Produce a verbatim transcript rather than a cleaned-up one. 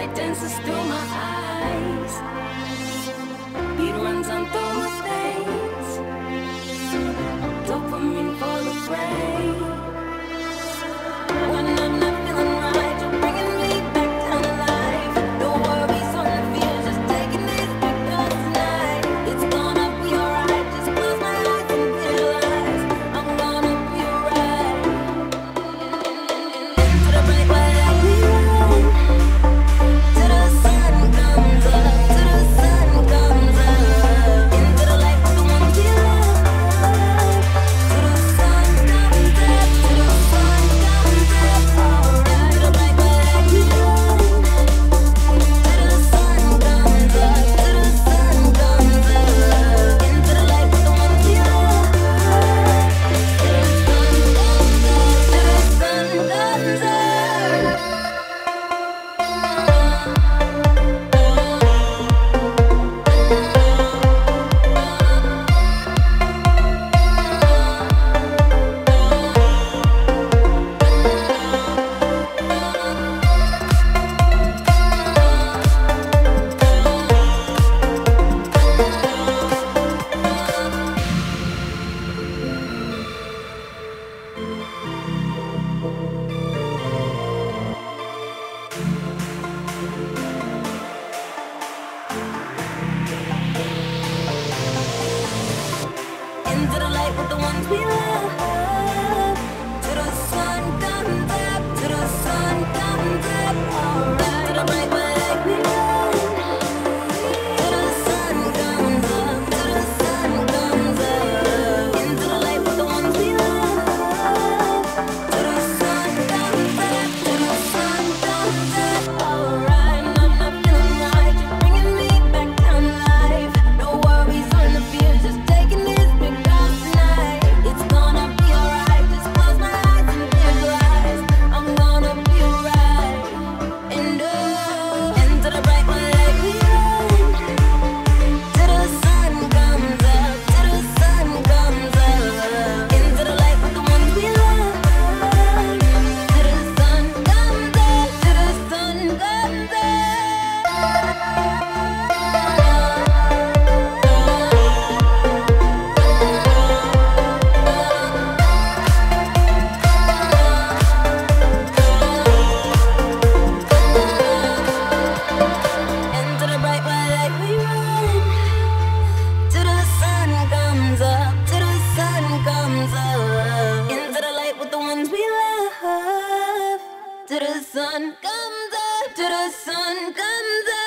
light dances through my eyes. Beat runs on through my veins. Dopamine for the brain. When I'm not feeling right, you're bringing me back down to life. No worries on the fears, just taking this big dose tonight. It's gonna be alright, just close my eyes and visualize. I'm gonna be alright. Into the bright light we run, till the sun comes up, till the sun comes up. Into the light with the ones we love, till the sun comes up, till the sun comes up. Alright, into the bright light we run, till the sun comes up, till the sun comes up. Into the light with the ones we love, till the sun comes up, till the sun comes up. Into the light with the ones we love, till the sun comes up, till the sun comes up. Alright, to the bright light we run, till the sun comes up, till the sun comes up. Into the light with the ones we love, till the sun comes up, till the sun comes up. Alright, I'm not feeling right, you're bringing me back down to life. No worries on the fears, just taking this big dose tonight. It's gonna be alright, just close my eyes and visualize. I'm gonna be alright. And oh, into the bright light we run, till the sun comes up, till the sun comes up. Into the light with the ones we love, till the sun comes up, till the sun comes up. Into the bright white light we run, till the sun comes up, till the sun comes up. Into the light with the ones we love, till the sun comes up, till the sun comes up.